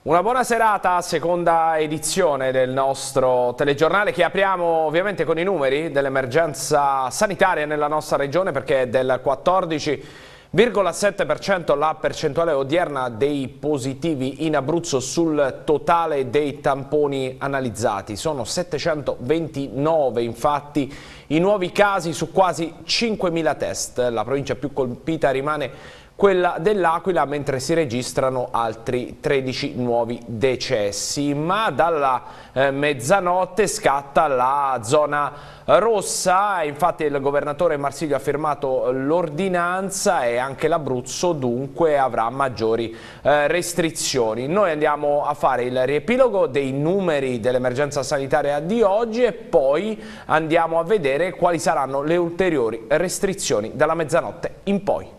Una buona serata, seconda edizione del nostro telegiornale che apriamo ovviamente con i numeri dell'emergenza sanitaria nella nostra regione, perché è del 14,7% la percentuale odierna dei positivi in Abruzzo sul totale dei tamponi analizzati. Sono 729 infatti i nuovi casi su quasi 5.000 test. La provincia più colpita rimane quella dell'Aquila, mentre si registrano altri 13 nuovi decessi. Ma dalla mezzanotte scatta la zona rossa, infatti il governatore Marsilio ha firmato l'ordinanza e anche l'Abruzzo dunque avrà maggiori restrizioni. Noi andiamo a fare il riepilogo dei numeri dell'emergenza sanitaria di oggi e poi andiamo a vedere quali saranno le ulteriori restrizioni dalla mezzanotte in poi.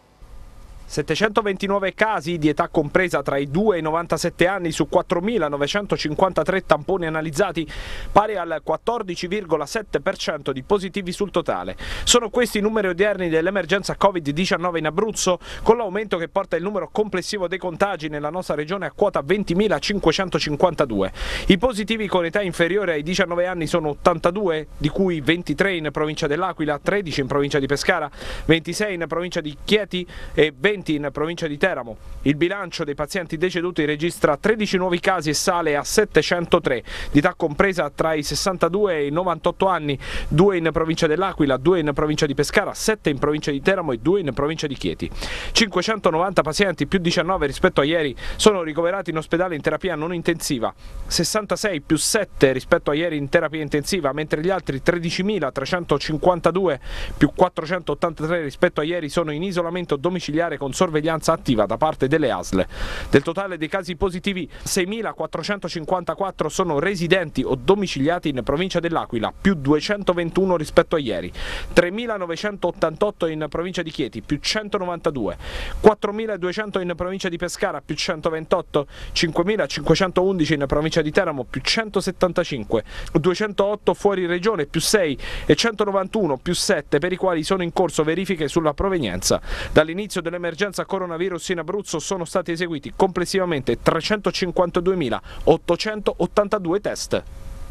729 casi di età compresa tra i 2 e i 97 anni su 4.953 tamponi analizzati, pari al 14,7% di positivi sul totale. Sono questi i numeri odierni dell'emergenza Covid-19 in Abruzzo, con l'aumento che porta il numero complessivo dei contagi nella nostra regione a quota 20.552. I positivi con età inferiore ai 19 anni sono 82, di cui 23 in provincia dell'Aquila, 13 in provincia di Pescara, 26 in provincia di Chieti e 20 in provincia di Teramo. Il bilancio dei pazienti deceduti registra 13 nuovi casi e sale a 703, di età compresa tra i 62 e i 98 anni, 2 in provincia dell'Aquila, 2 in provincia di Pescara, 7 in provincia di Teramo e 2 in provincia di Chieti. 590 pazienti, più 19 rispetto a ieri, sono ricoverati in ospedale in terapia non intensiva, 66 più 7 rispetto a ieri in terapia intensiva, mentre gli altri 13.352 più 483 rispetto a ieri sono in isolamento domiciliare con sorveglianza attiva da parte delle ASL. Del totale dei casi positivi, 6.454 sono residenti o domiciliati in provincia dell'Aquila, più 221 rispetto a ieri, 3.988 in provincia di Chieti, più 192, 4.200 in provincia di Pescara, più 128, 5.511 in provincia di Teramo, più 175, 208 fuori regione, più 6 e 191 più 7 per i quali sono in corso verifiche sulla provenienza. Dall'inizio dell'emergenza coronavirus in Abruzzo sono stati eseguiti complessivamente 352.882 test.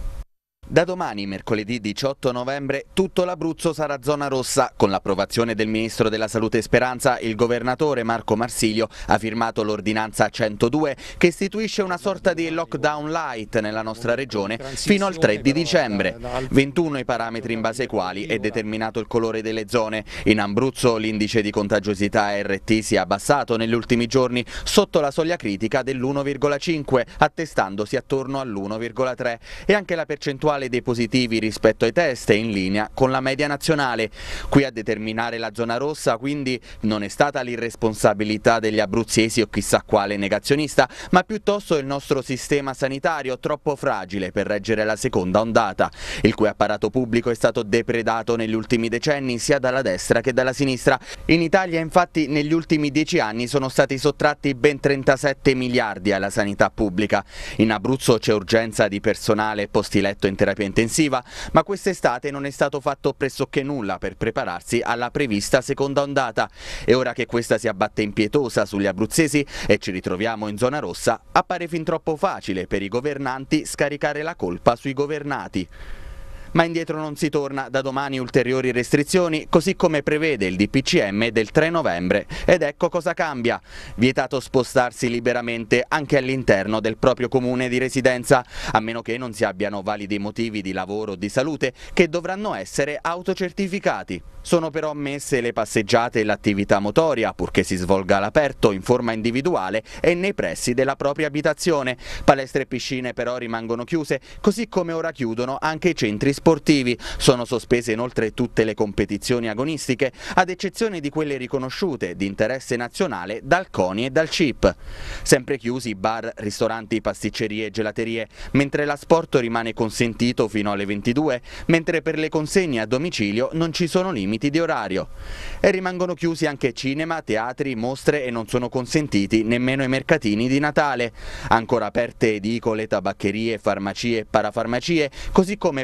Da domani, mercoledì 18 novembre, tutto l'Abruzzo sarà zona rossa. Con l'approvazione del Ministro della Salute Speranza, il governatore Marco Marsilio ha firmato l'ordinanza 102 che istituisce una sorta di lockdown light nella nostra regione fino al 3 di dicembre. 21 i parametri in base ai quali è determinato il colore delle zone. In Abruzzo l'indice di contagiosità RT si è abbassato negli ultimi giorni sotto la soglia critica dell'1,5, attestandosi attorno all'1,3 e anche la percentuale dei positivi rispetto ai test è in linea con la media nazionale. Qui a determinare la zona rossa quindi non è stata l'irresponsabilità degli abruzzesi o chissà quale negazionista, ma piuttosto il nostro sistema sanitario troppo fragile per reggere la seconda ondata, il cui apparato pubblico è stato depredato negli ultimi decenni sia dalla destra che dalla sinistra. In Italia infatti negli ultimi 10 anni sono stati sottratti ben 37 miliardi alla sanità pubblica. In Abruzzo c'è urgenza di personale e posti letto in terapia intensiva, ma quest'estate non è stato fatto pressoché nulla per prepararsi alla prevista seconda ondata e ora che questa si abbatte impietosa sugli abruzzesi e ci ritroviamo in zona rossa, appare fin troppo facile per i governanti scaricare la colpa sui governati. Ma indietro non si torna, da domani ulteriori restrizioni, così come prevede il DPCM del 3 novembre. Ed ecco cosa cambia. Vietato spostarsi liberamente anche all'interno del proprio comune di residenza, a meno che non si abbiano validi motivi di lavoro o di salute che dovranno essere autocertificati. Sono però ammesse le passeggiate e l'attività motoria, purché si svolga all'aperto, in forma individuale e nei pressi della propria abitazione. Palestre e piscine però rimangono chiuse, così come ora chiudono anche i centri sportivi. Sono sospese inoltre tutte le competizioni agonistiche, ad eccezione di quelle riconosciute di interesse nazionale dal CONI e dal CIP. Sempre chiusi bar, ristoranti, pasticcerie e gelaterie, mentre l'asporto rimane consentito fino alle 22, mentre per le consegne a domicilio non ci sono limiti di orario. E rimangono chiusi anche cinema, teatri, mostre e non sono consentiti nemmeno i mercatini di Natale. Ancora aperte edicole, tabaccherie, farmacie e parafarmacie, così come parrucchie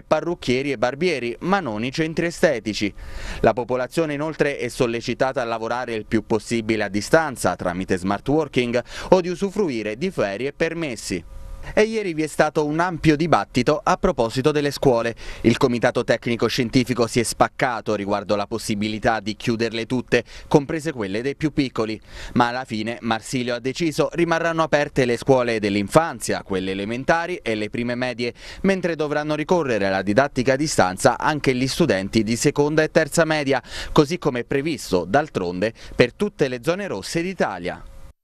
parrucchieri e barbieri, ma non i centri estetici. La popolazione inoltre è sollecitata a lavorare il più possibile a distanza tramite smart working o di usufruire di ferie e permessi. E ieri vi è stato un ampio dibattito a proposito delle scuole. Il comitato tecnico scientifico si è spaccato riguardo la possibilità di chiuderle tutte, comprese quelle dei più piccoli. Ma alla fine Marsilio ha deciso rimarranno aperte le scuole dell'infanzia, quelle elementari e le prime medie, mentre dovranno ricorrere alla didattica a distanza anche gli studenti di seconda e terza media, così come previsto d'altronde per tutte le zone rosse d'Italia.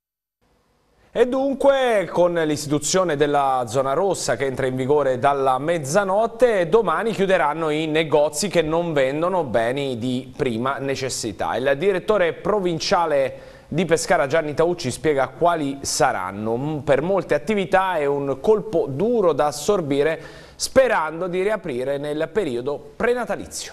E dunque, con l'istituzione della zona rossa che entra in vigore dalla mezzanotte, domani chiuderanno i negozi che non vendono beni di prima necessità. Il direttore provinciale di Pescara Gianni Taucci spiega quali saranno. Per molte attività è un colpo duro da assorbire, sperando di riaprire nel periodo prenatalizio.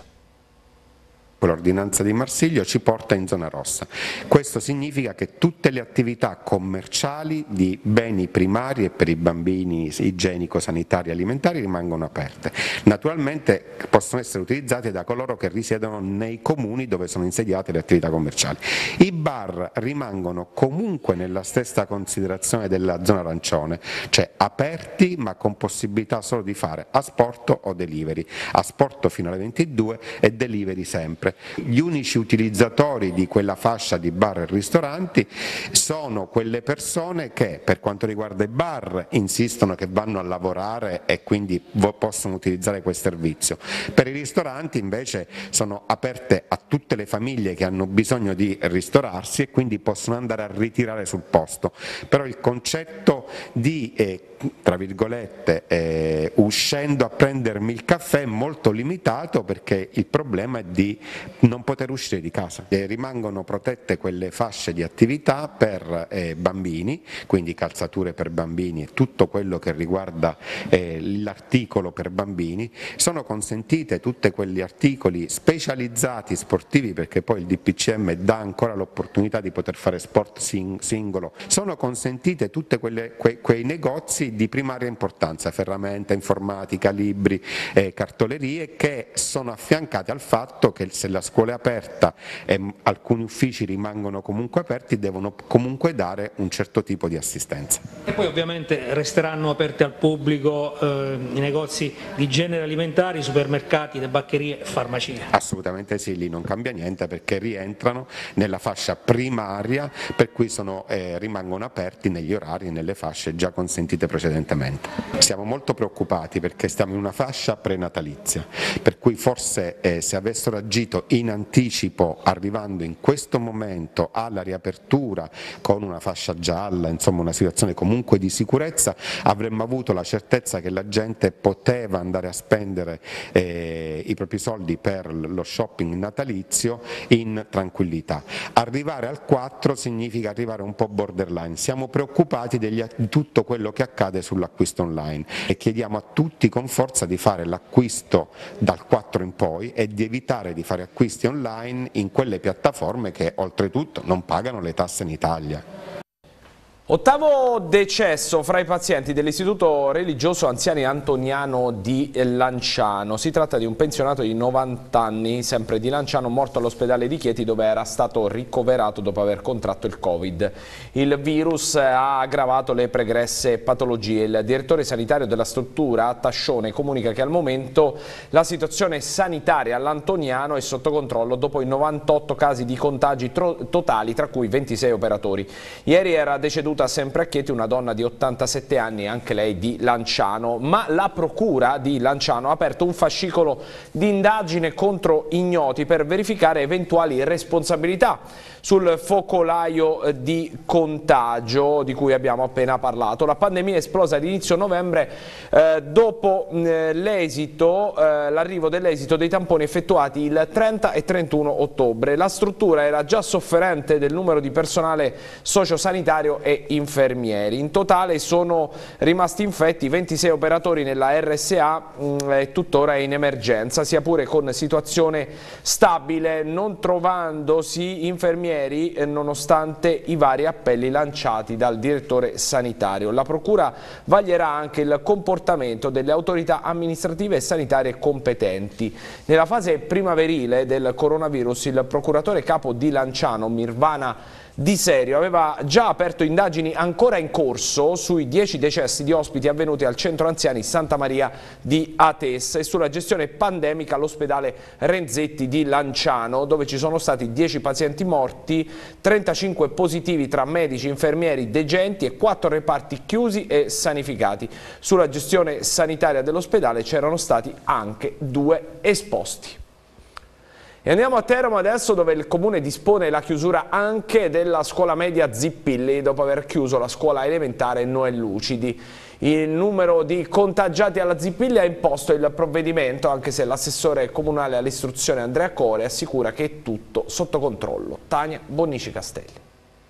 L'ordinanza di Marsilio ci porta in zona rossa. Questo significa che tutte le attività commerciali di beni primari e per i bambini igienico-sanitari e alimentari rimangono aperte. Naturalmente possono essere utilizzate da coloro che risiedono nei comuni dove sono insediate le attività commerciali. I bar rimangono comunque nella stessa considerazione della zona arancione, cioè aperti ma con possibilità solo di fare asporto o delivery, asporto fino alle 22 e delivery sempre. Gli unici utilizzatori di quella fascia di bar e ristoranti sono quelle persone che, per quanto riguarda i bar, insistono che vanno a lavorare e quindi possono utilizzare quel servizio. Per i ristoranti invece sono aperte a tutte le famiglie che hanno bisogno di ristorarsi e quindi possono andare a ritirare sul posto. Però il concetto di tra virgolette uscendo a prendermi il caffè è molto limitato, perché il problema è di non poter uscire di casa. Rimangono protette quelle fasce di attività per bambini, quindi calzature per bambini e tutto quello che riguarda l'articolo per bambini. Sono consentite tutti quegli articoli specializzati sportivi, perché poi il DPCM dà ancora l'opportunità di poter fare sport singolo. Sono consentite tutti quei negozi di primaria importanza, ferramenta, informatica, libri, cartolerie, che sono affiancate al fatto che se la scuola è aperta e alcuni uffici rimangono comunque aperti, devono comunque dare un certo tipo di assistenza. E poi ovviamente resteranno aperte al pubblico i negozi di generi alimentari, supermercati, tabaccherie e farmacie? Assolutamente sì, lì non cambia niente, perché rientrano nella fascia primaria, per cui rimangono aperti negli orari e nelle fasce già consentite precedentemente. Siamo molto preoccupati perché stiamo in una fascia prenatalizia, per cui forse se avessero agito in anticipo, arrivando in questo momento alla riapertura con una fascia gialla, insomma una situazione comunque di sicurezza, avremmo avuto la certezza che la gente poteva andare a spendere i propri soldi per lo shopping natalizio in tranquillità. Arrivare al 4 significa arrivare un po' borderline. Siamo preoccupati di tutto quello che accade sull'acquisto online e chiediamo a tutti con forza di fare l'acquisto dal 4 in poi e di evitare di fare acquisti online in quelle piattaforme che oltretutto non pagano le tasse in Italia. Ottavo decesso fra i pazienti dell'Istituto Religioso Anziani Antoniano di Lanciano. Si tratta di un pensionato di 90 anni, sempre di Lanciano, morto all'ospedale di Chieti, dove era stato ricoverato dopo aver contratto il Covid. Il virus ha aggravato le pregresse patologie. Il direttore sanitario della struttura, Tascione, comunica che al momento la situazione sanitaria all'Antoniano è sotto controllo dopo i 98 casi di contagi totali, tra cui 26 operatori. Ieri era deceduta sempre a Chieti una donna di 87 anni, anche lei di Lanciano, ma la procura di Lanciano ha aperto un fascicolo di indagine contro ignoti per verificare eventuali responsabilità sul focolaio di contagio di cui abbiamo appena parlato. La pandemia è esplosa ad inizio novembre dopo l'arrivo dell'esito dei tamponi effettuati il 30 e 31 ottobre. La struttura era già sofferente del numero di personale sociosanitario e infermieri. In totale sono rimasti infetti 26 operatori nella RSA e tuttora è in emergenza, sia pure con situazione stabile, non trovandosi infermieri nonostante i vari appelli lanciati dal direttore sanitario. La Procura vaglierà anche il comportamento delle autorità amministrative e sanitarie competenti. Nella fase primaverile del coronavirus il procuratore capo di Lanciano, Mirvana Di Serio, aveva già aperto indagini ancora in corso sui 10 decessi di ospiti avvenuti al centro anziani Santa Maria di Atessa e sulla gestione pandemica all'ospedale Renzetti di Lanciano, dove ci sono stati 10 pazienti morti, 35 positivi tra medici, infermieri, degenti e 4 reparti chiusi e sanificati. Sulla gestione sanitaria dell'ospedale c'erano stati anche 2 esposti. E andiamo a Teramo adesso, dove il Comune dispone la chiusura anche della scuola media Zippilli dopo aver chiuso la scuola elementare Noè Lucidi. Il numero di contagiati alla Zippilli ha imposto il provvedimento, anche se l'assessore comunale all'istruzione Andrea Core assicura che è tutto sotto controllo. Tania Bonnici Castelli.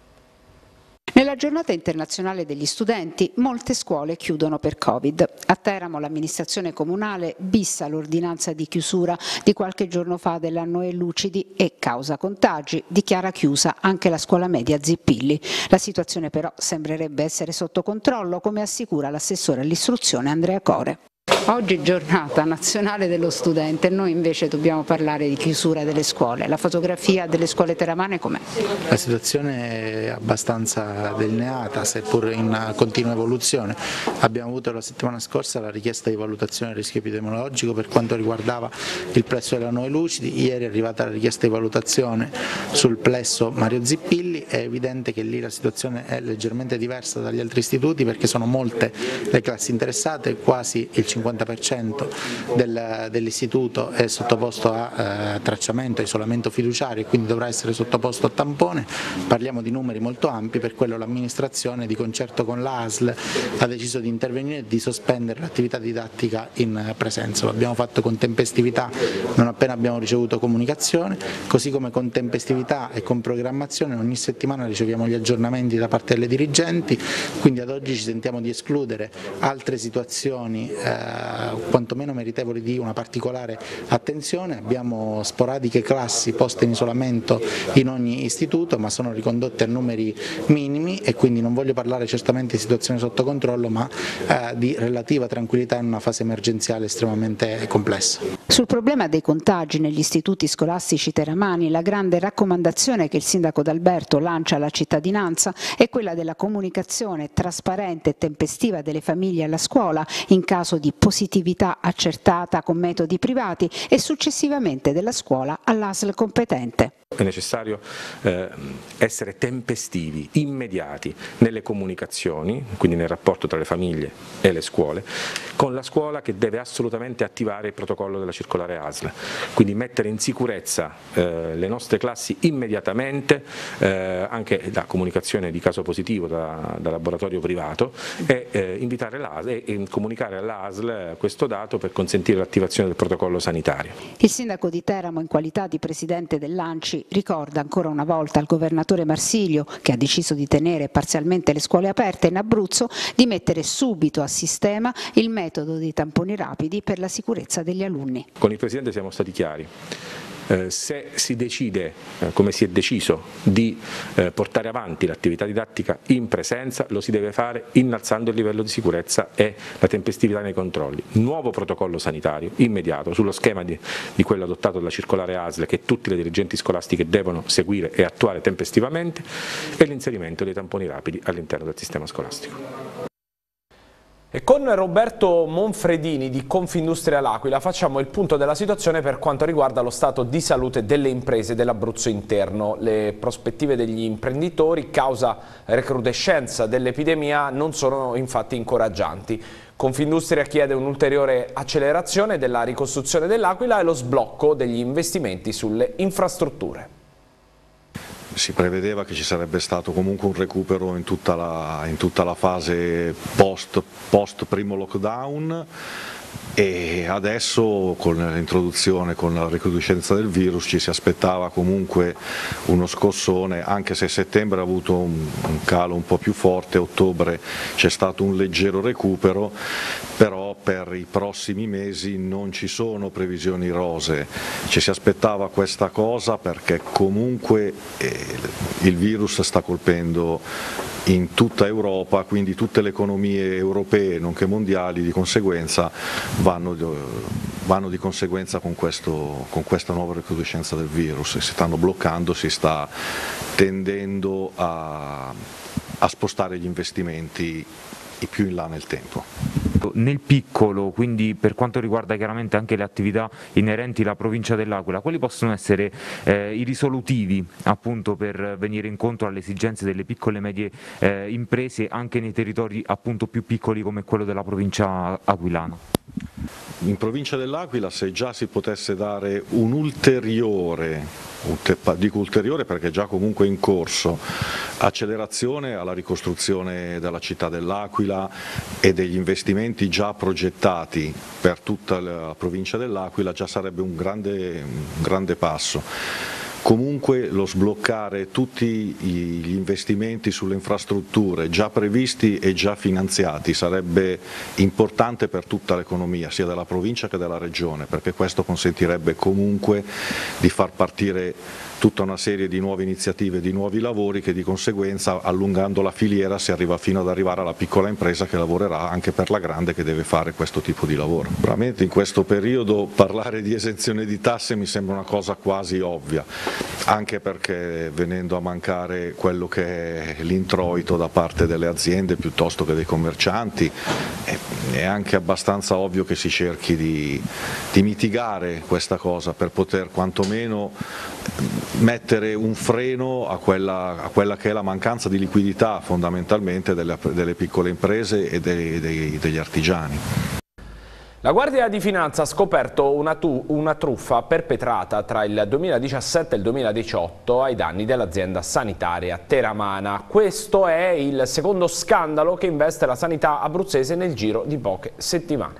Nella giornata internazionale degli studenti molte scuole chiudono per Covid. A Teramo l'amministrazione comunale bissa l'ordinanza di chiusura di qualche giorno fa della Noè Lucidi e, causa contagi, dichiara chiusa anche la scuola media Zippilli. La situazione però sembrerebbe essere sotto controllo, come assicura l'assessore all'istruzione Andrea Core. Oggi giornata nazionale dello studente, noi invece dobbiamo parlare di chiusura delle scuole. La fotografia delle scuole teramane com'è? La situazione è abbastanza delineata, seppur in continua evoluzione. Abbiamo avuto la settimana scorsa la richiesta di valutazione del rischio epidemiologico per quanto riguardava il plesso della Noè Lucidi, ieri è arrivata la richiesta di valutazione sul plesso Mario Zippilli. È evidente che lì la situazione è leggermente diversa dagli altri istituti perché sono molte le classi interessate, quasi il 50% dell'istituto è sottoposto a tracciamento, a isolamento fiduciario e quindi dovrà essere sottoposto a tampone. Parliamo di numeri molto ampi, per quello l'amministrazione di concerto con la ASL ha deciso di intervenire e di sospendere l'attività didattica in presenza. Lo abbiamo fatto con tempestività non appena abbiamo ricevuto comunicazione, così come con tempestività e con programmazione ogni settimana riceviamo gli aggiornamenti da parte delle dirigenti, quindi ad oggi ci sentiamo di escludere altre situazioni quantomeno meritevoli di una particolare attenzione. Abbiamo sporadiche classi poste in isolamento in ogni istituto, ma sono ricondotte a numeri minimi e quindi non voglio parlare certamente di situazione sotto controllo, ma di relativa tranquillità in una fase emergenziale estremamente complessa. Sul problema dei contagi negli istituti scolastici teramani, la grande raccomandazione che il sindaco D'Alberto lancia alla cittadinanza è quella della comunicazione trasparente e tempestiva delle famiglie alla scuola in caso di positività accertata con metodi privati e successivamente della scuola all'ASL competente. È necessario essere tempestivi, immediati nelle comunicazioni, quindi nel rapporto tra le famiglie e le scuole, con la scuola che deve assolutamente attivare il protocollo della circolare ASL, quindi mettere in sicurezza le nostre classi immediatamente, anche la comunicazione di caso positivo da laboratorio privato e invitare l'ASL e comunicare all'ASL questo dato per consentire l'attivazione del protocollo sanitario. Il sindaco di Teramo, in qualità di presidente dell'ANCI, ricorda ancora una volta al governatore Marsilio, che ha deciso di tenere parzialmente le scuole aperte in Abruzzo, di mettere subito a sistema il metodo dei tamponi rapidi per la sicurezza degli alunni. Con il Presidente siamo stati chiari. Se si decide, come si è deciso, di portare avanti l'attività didattica in presenza, lo si deve fare innalzando il livello di sicurezza e la tempestività nei controlli. Nuovo protocollo sanitario immediato sullo schema di quello adottato dalla circolare ASL che tutte le dirigenti scolastiche devono seguire e attuare tempestivamente e l'inserimento dei tamponi rapidi all'interno del sistema scolastico. E con Roberto Monfredini di Confindustria L'Aquila facciamo il punto della situazione per quanto riguarda lo stato di salute delle imprese dell'Abruzzo interno. Le prospettive degli imprenditori, causa recrudescenza dell'epidemia, non sono infatti incoraggianti. Confindustria chiede un'ulteriore accelerazione della ricostruzione dell'Aquila e lo sblocco degli investimenti sulle infrastrutture. Si prevedeva che ci sarebbe stato comunque un recupero in tutta la fase post primo lockdown, E adesso con l'introduzione, con la recrudescenza del virus, ci si aspettava comunque uno scossone, anche se settembre ha avuto un calo un po' più forte, ottobre c'è stato un leggero recupero, però per i prossimi mesi non ci sono previsioni rosee. Ci si aspettava questa cosa perché comunque il virus sta colpendo in tutta Europa, quindi tutte le economie europee nonché mondiali di conseguenza vanno di conseguenza con questa nuova recrudescenza del virus, si stanno bloccando, si sta tendendo a spostare gli investimenti più in là nel tempo. Nel piccolo, quindi per quanto riguarda chiaramente anche le attività inerenti alla provincia dell'Aquila, quali possono essere i risolutivi appunto per venire incontro alle esigenze delle piccole e medie imprese anche nei territori appunto più piccoli come quello della provincia aquilana? In provincia dell'Aquila, se già si potesse dare un ulteriore, dico ulteriore perché già comunque in corso, accelerazione alla ricostruzione della città dell'Aquila e degli investimenti già progettati per tutta la provincia dell'Aquila, già sarebbe un grande passo. Comunque lo sbloccare tutti gli investimenti sulle infrastrutture già previsti e già finanziati sarebbe importante per tutta l'economia, sia della provincia che della regione, perché questo consentirebbe comunque di far partire tutta una serie di nuove iniziative, di nuovi lavori che di conseguenza, allungando la filiera, si arriva fino ad arrivare alla piccola impresa che lavorerà anche per la grande che deve fare questo tipo di lavoro. Veramente in questo periodo parlare di esenzione di tasse mi sembra una cosa quasi ovvia, anche perché venendo a mancare quello che è l'introito da parte delle aziende piuttosto che dei commercianti, è anche abbastanza ovvio che si cerchi di mitigare questa cosa per poter quantomeno mettere un freno a quella che è la mancanza di liquidità fondamentalmente delle piccole imprese e degli artigiani. La Guardia di Finanza ha scoperto una truffa perpetrata tra il 2017 e il 2018 ai danni dell'azienda sanitaria teramana. Questo è il secondo scandalo che investe la sanità abruzzese nel giro di poche settimane.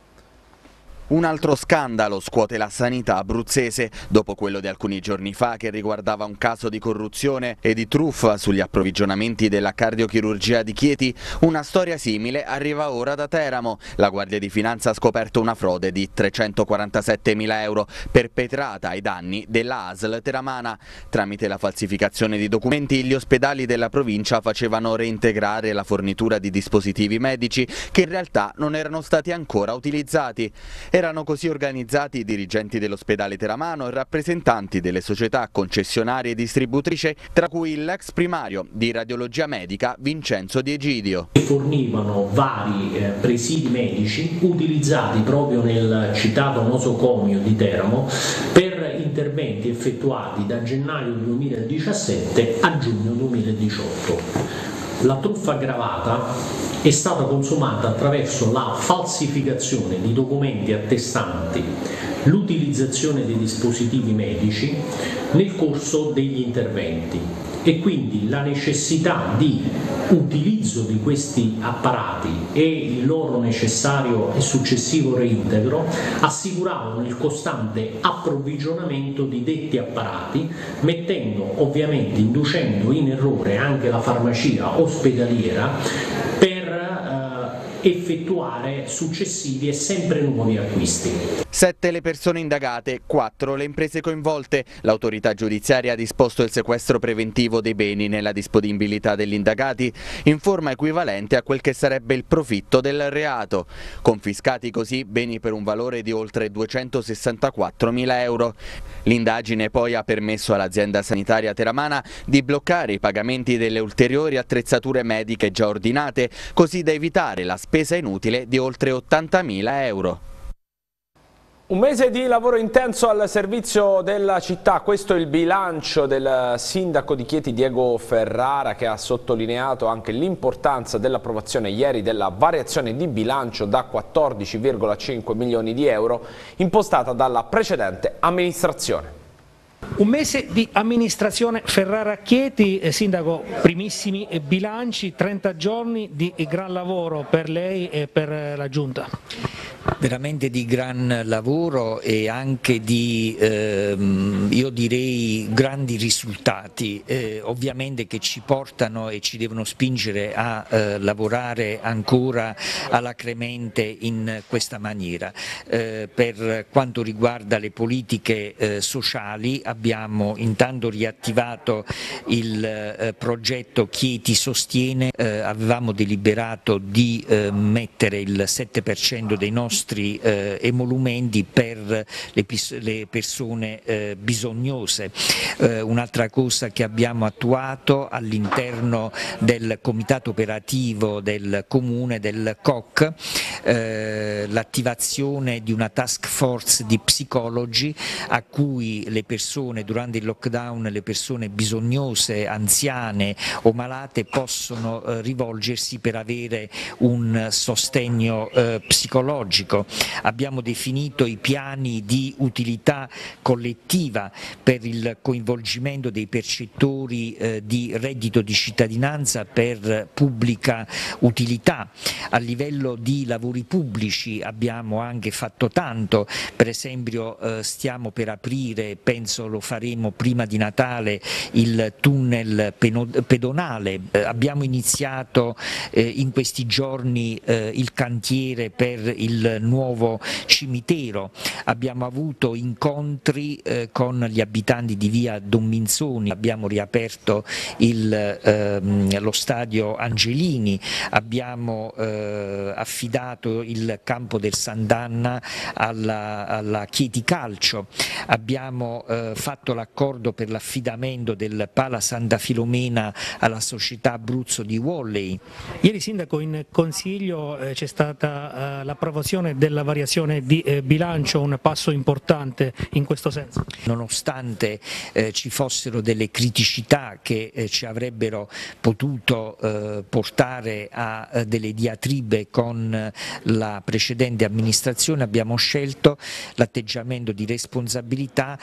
Un altro scandalo scuote la sanità abruzzese, dopo quello di alcuni giorni fa che riguardava un caso di corruzione e di truffa sugli approvvigionamenti della cardiochirurgia di Chieti. Una storia simile arriva ora da Teramo. La Guardia di Finanza ha scoperto una frode di 347.000 euro perpetrata ai danni della ASL teramana. Tramite la falsificazione di documenti, gli ospedali della provincia facevano reintegrare la fornitura di dispositivi medici che in realtà non erano stati ancora utilizzati. Erano così organizzati i dirigenti dell'ospedale teramano e rappresentanti delle società concessionarie e distributrici, tra cui l'ex primario di radiologia medica Vincenzo Di Egidio. Fornivano vari presidi medici utilizzati proprio nel citato nosocomio di Teramo per interventi effettuati da gennaio 2017 a giugno 2018. La truffa aggravata è stata consumata attraverso la falsificazione di documenti attestanti l'utilizzazione dei dispositivi medici nel corso degli interventi e quindi la necessità di utilizzo di questi apparati e il loro necessario e successivo reintegro assicuravano il costante approvvigionamento di detti apparati, inducendo in errore anche la farmacia ospedaliera per effettuare successivi e sempre nuovi acquisti. 7 le persone indagate, 4 le imprese coinvolte. L'autorità giudiziaria ha disposto il sequestro preventivo dei beni nella disponibilità degli indagati in forma equivalente a quel che sarebbe il profitto del reato. Confiscati così beni per un valore di oltre 264.000 euro. L'indagine poi ha permesso all'azienda sanitaria teramana di bloccare i pagamenti delle ulteriori attrezzature mediche già ordinate, così da evitare la spesa inutile di oltre 80.000 euro. Un mese di lavoro intenso al servizio della città, questo è il bilancio del sindaco di Chieti Diego Ferrara, che ha sottolineato anche l'importanza dell'approvazione ieri della variazione di bilancio da 14,5 milioni di euro impostata dalla precedente amministrazione. Un mese di amministrazione Ferrara-Chieti, sindaco, primissimi bilanci, 30 giorni di gran lavoro per lei e per la giunta. Veramente di gran lavoro e anche di, io direi, grandi risultati, ovviamente che ci portano e ci devono spingere a lavorare ancora alacremente in questa maniera. Per quanto riguarda le politiche sociali abbiamo intanto riattivato il progetto Chieti Sostiene, avevamo deliberato di mettere il 7% dei nostri emolumenti per le persone bisognose. Un'altra cosa che abbiamo attuato all'interno del comitato operativo del comune, del COC, l'attivazione di una task force di psicologi a cui le persone durante il lockdown, le persone bisognose, anziane o malate possono rivolgersi per avere un sostegno psicologico. Abbiamo definito i piani di utilità collettiva per il coinvolgimento dei percettori di reddito di cittadinanza per pubblica utilità. A livello di lavori pubblici abbiamo anche fatto tanto, per esempio stiamo per aprire, penso lo faremo prima di Natale, il tunnel pedonale, abbiamo iniziato in questi giorni il cantiere per il nuovo cimitero, abbiamo avuto incontri con gli abitanti di via Don Minzoni, abbiamo riaperto lo stadio Angelini, abbiamo affidato il campo del Sant'Anna alla Chieti Calcio, abbiamo fatto l'accordo per l'affidamento del Pala Santa Filomena alla società Abruzzo di Volley. Ieri Sindaco in Consiglio c'è stata l'approvazione della variazione di bilancio, un passo importante in questo senso. Nonostante ci fossero delle criticità che ci avrebbero potuto portare a delle diatribe con la precedente amministrazione, abbiamo scelto l'atteggiamento di responsabilità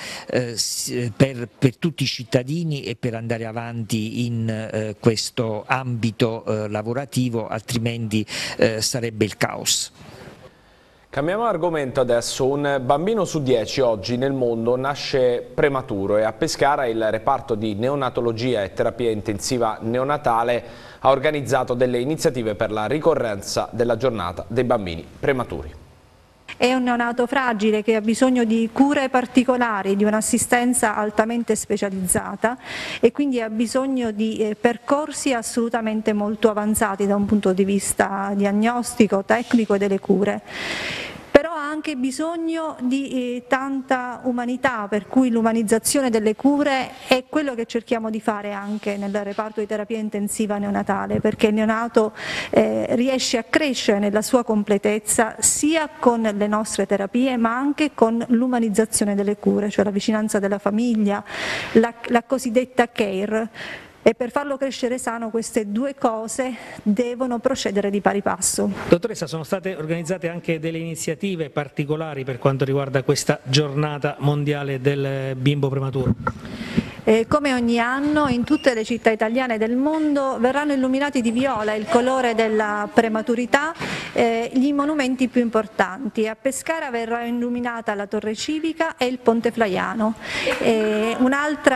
per tutti i cittadini e per andare avanti in questo ambito lavorativo, altrimenti sarebbe il caos. Cambiamo argomento adesso. Un bambino su 10 oggi nel mondo nasce prematuro e a Pescara il reparto di neonatologia e terapia intensiva neonatale ha organizzato delle iniziative per la ricorrenza della giornata dei bambini prematuri. È un neonato fragile che ha bisogno di cure particolari, di un'assistenza altamente specializzata e quindi ha bisogno di percorsi assolutamente molto avanzati da un punto di vista diagnostico, tecnico e delle cure. Però ha anche bisogno di tanta umanità, per cui l'umanizzazione delle cure è quello che cerchiamo di fare anche nel reparto di terapia intensiva neonatale, perché il neonato riesce a crescere nella sua completezza sia con le nostre terapie ma anche con l'umanizzazione delle cure, cioè la vicinanza della famiglia, la cosiddetta care. E per farlo crescere sano queste due cose devono procedere di pari passo. Dottoressa, sono state organizzate anche delle iniziative particolari per quanto riguarda questa giornata mondiale del bimbo prematuro? Come ogni anno in tutte le città italiane del mondo verranno illuminati di viola, il colore della prematurità, gli monumenti più importanti. A Pescara verrà illuminata la Torre Civica e il Ponte Flaiano. Un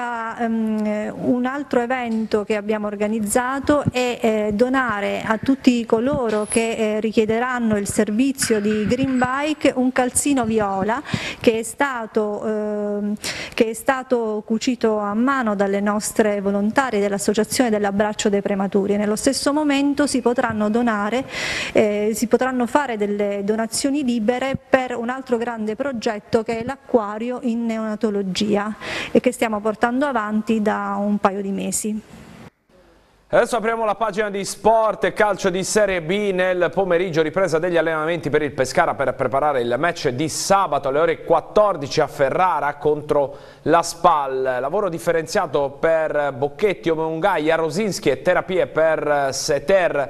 altro evento che abbiamo organizzato è donare a tutti coloro che richiederanno il servizio di Green Bike un calzino viola che è stato cucito a mano dalle nostre volontarie dell'Associazione dell'Abbraccio dei Prematuri. Nello stesso momento si potranno fare delle donazioni libere per un altro grande progetto che è l'acquario in neonatologia e che stiamo portando avanti da un paio di mesi. Adesso apriamo la pagina di sport e calcio di Serie B. Nel pomeriggio ripresa degli allenamenti per il Pescara per preparare il match di sabato alle ore 14 a Ferrara contro la SPAL. Lavoro differenziato per Bocchetti, Omeungai, Jarosinski e terapie per Seter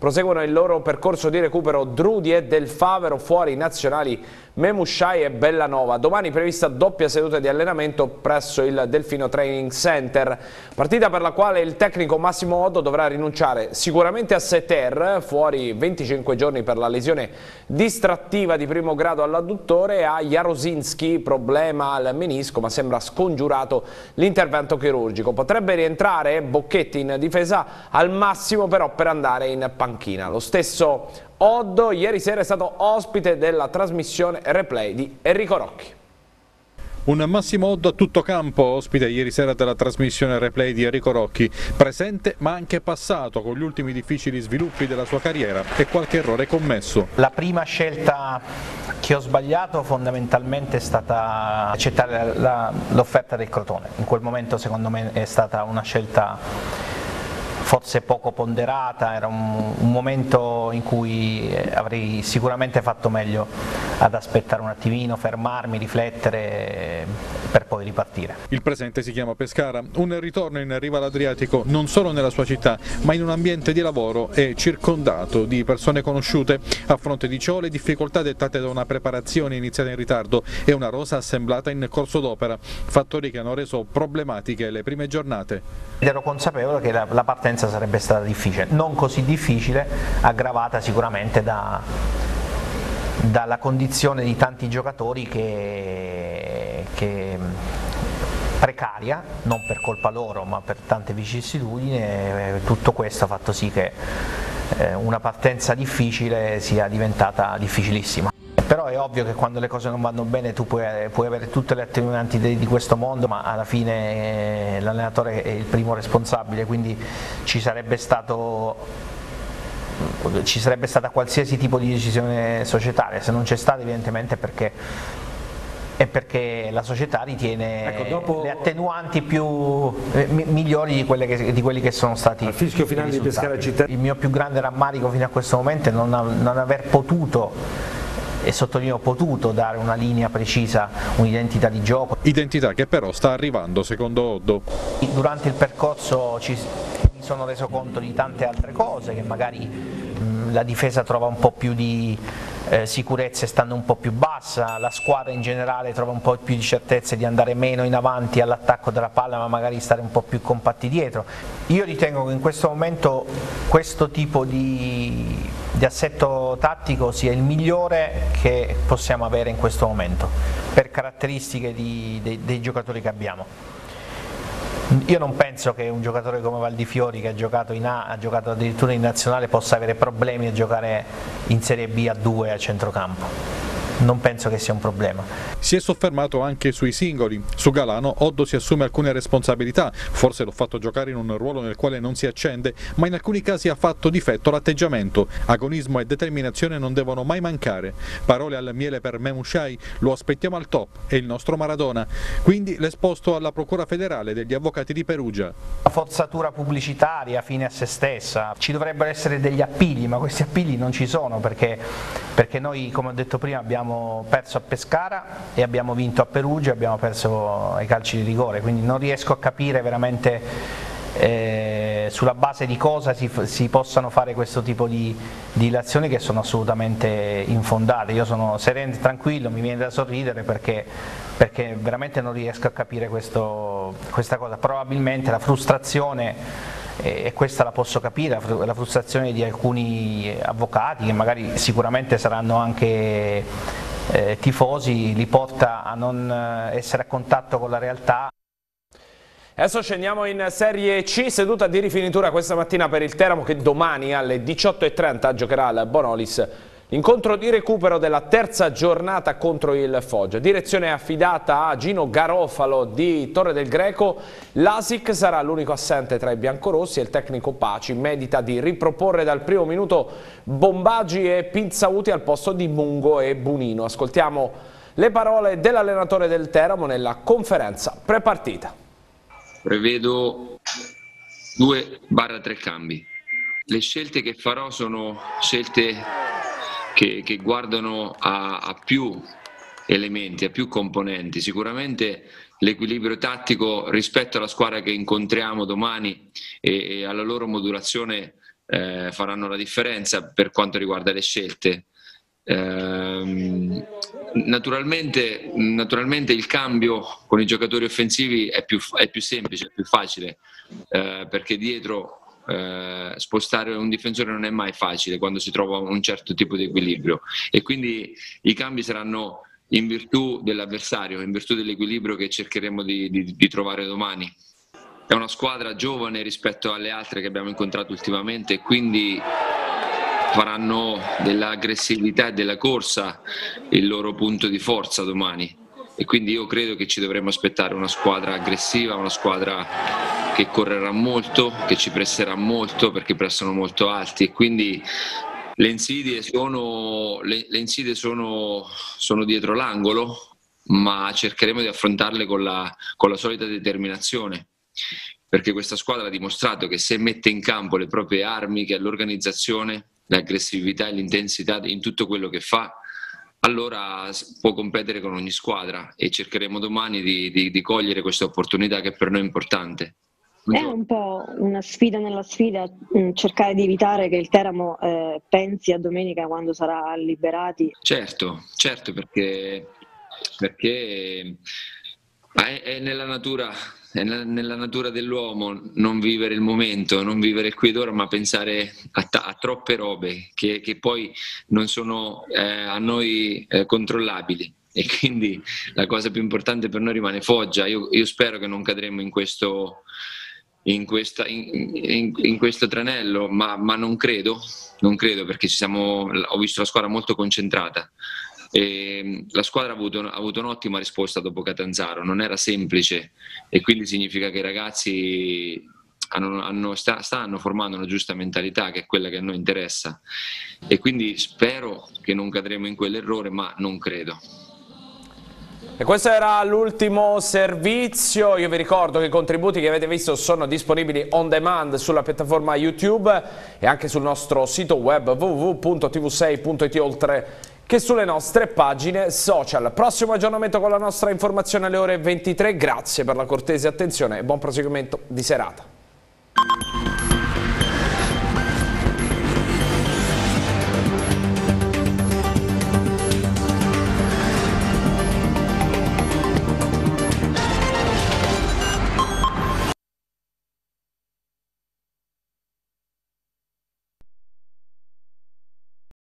Proseguono il loro percorso di recupero Drudi e Del Favero, fuori i nazionali Memushai e Bellanova. Domani prevista doppia seduta di allenamento presso il Delfino Training Center, partita per la quale il tecnico Massimo Oddo dovrà rinunciare sicuramente a Seter, fuori 25 giorni per la lesione distrattiva di primo grado all'adduttore, e a Jarosinski, problema al menisco ma sembra scongiurato l'intervento chirurgico. Potrebbe rientrare Bocchetti in difesa al massimo però per andare in panchina. Lo stesso Oddo ieri sera è stato ospite della trasmissione replay di Enrico Rocchi. Un Massimo Oddo a tutto campo, ospite ieri sera della trasmissione replay di Enrico Rocchi, presente ma anche passato con gli ultimi difficili sviluppi della sua carriera e qualche errore commesso. La prima scelta che ho sbagliato fondamentalmente è stata accettare l'offerta del Crotone. In quel momento secondo me è stata una scelta forse poco ponderata, era un momento in cui avrei sicuramente fatto meglio ad aspettare un attimino, fermarmi, riflettere per poi ripartire. Il presente si chiama Pescara, un ritorno in riva all'Adriatico non solo nella sua città ma in un ambiente di lavoro e circondato di persone conosciute, a fronte di ciò le difficoltà dettate da una preparazione iniziata in ritardo e una rosa assemblata in corso d'opera, fattori che hanno reso problematiche le prime giornate. Ero consapevole che la partenza sarebbe stata difficile, non così difficile, aggravata sicuramente dalla condizione di tanti giocatori che precaria, non per colpa loro ma per tante vicissitudini, e tutto questo ha fatto sì che una partenza difficile sia diventata difficilissima. Però è ovvio che quando le cose non vanno bene tu puoi avere tutte le attenuanti di questo mondo, ma alla fine l'allenatore è il primo responsabile, quindi ci sarebbe stata qualsiasi tipo di decisione societaria. Se non c'è stata evidentemente è perché la società ritiene le attenuanti migliori di quelli che sono stati al fischio finale di Pescara Città. Il mio più grande rammarico fino a questo momento è non aver potuto, e sottolineo potuto, dare una linea precisa, un'identità di gioco. Identità che però sta arrivando secondo Oddo. Durante il percorso mi sono reso conto di tante altre cose, che magari la difesa trova un po' più di sicurezza stando un po' più bassa, la squadra in generale trova un po' più di certezze di andare meno in avanti all'attacco della palla ma magari stare un po' più compatti dietro. Io ritengo che in questo momento questo tipo di assetto tattico sia il migliore che possiamo avere in questo momento per caratteristiche dei giocatori che abbiamo. Io non penso che un giocatore come Valdifiori, che ha giocato in A, ha giocato addirittura in nazionale, possa avere problemi a giocare in Serie B a 2 a centrocampo. Non penso che sia un problema. Si è soffermato anche sui singoli. Su Galano Oddo si assume alcune responsabilità, forse l'ho fatto giocare in un ruolo nel quale non si accende, ma in alcuni casi ha fatto difetto l'atteggiamento. Agonismo e determinazione non devono mai mancare. Parole al miele per Memushai, lo aspettiamo al top, è il nostro Maradona. Quindi l'esposto alla Procura Federale degli Avvocati di Perugia. La forzatura pubblicitaria fine a se stessa, ci dovrebbero essere degli appigli, ma questi appigli non ci sono perché noi, come ho detto prima, abbiamo perso a Pescara e abbiamo vinto a Perugia, abbiamo perso ai calci di rigore, quindi non riesco a capire veramente sulla base di cosa si possano fare questo tipo di azioni che sono assolutamente infondate. Io sono sereno e tranquillo, mi viene da sorridere perché veramente non riesco a capire questa cosa. Probabilmente la frustrazione, e questa la posso capire, la frustrazione di alcuni avvocati che magari sicuramente saranno anche tifosi, li porta a non essere a contatto con la realtà. Adesso scendiamo in Serie C, seduta di rifinitura questa mattina per il Teramo, che domani alle 18:30 giocherà al Bonolis l'incontro di recupero della terza giornata contro il Foggia. Direzione affidata a Gino Garofalo di Torre del Greco. L'Asic sarà l'unico assente tra i biancorossi e il tecnico Paci medita di riproporre dal primo minuto Bombaggi e Pinzauti al posto di Mungo e Bunino. Ascoltiamo le parole dell'allenatore del Teramo nella conferenza prepartita. Prevedo 2/3 cambi. Le scelte che farò sono scelte che guardano a più elementi, a più componenti. Sicuramente l'equilibrio tattico rispetto alla squadra che incontriamo domani e alla loro modulazione faranno la differenza per quanto riguarda le scelte. Naturalmente il cambio con i giocatori offensivi è più semplice, è più facile, perché dietro spostare un difensore non è mai facile quando si trova un certo tipo di equilibrio, e quindi i cambi saranno in virtù dell'avversario, in virtù dell'equilibrio che cercheremo di trovare domani. È una squadra giovane rispetto alle altre che abbiamo incontrato ultimamente, e quindi faranno dell'aggressività e della corsa il loro punto di forza domani, e quindi io credo che ci dovremmo aspettare una squadra aggressiva, una squadra che correrà molto, che ci presserà molto perché pressano molto alti, e quindi le insidie sono dietro l'angolo, ma cercheremo di affrontarle con la solita determinazione, perché questa squadra ha dimostrato che se mette in campo le proprie armi, che è l'organizzazione, l'aggressività e l'intensità in tutto quello che fa, allora può competere con ogni squadra, e cercheremo domani di cogliere questa opportunità che per noi è importante. È un po' una sfida nella sfida, cercare di evitare che il Teramo pensi a domenica quando sarà liberati. Certo, perché è nella natura dell'uomo non vivere il momento, non vivere il qui ed ora, ma pensare a troppe robe che poi non sono a noi controllabili, e quindi la cosa più importante per noi rimane Foggia. Io spero che non cadremo in questo tranello, ma non credo, perché ho visto la squadra molto concentrata. E la squadra ha avuto un'ottima risposta dopo Catanzaro, non era semplice, e quindi significa che i ragazzi stanno formando una giusta mentalità, che è quella che a noi interessa, e quindi spero che non cadremo in quell'errore, ma non credo. E questo era l'ultimo servizio. Io vi ricordo che i contributi che avete visto sono disponibili on demand sulla piattaforma YouTube e anche sul nostro sito web www.tv6.it, oltre che sulle nostre pagine social. Prossimo aggiornamento con la nostra informazione alle ore 23. Grazie per la cortese attenzione e buon proseguimento di serata.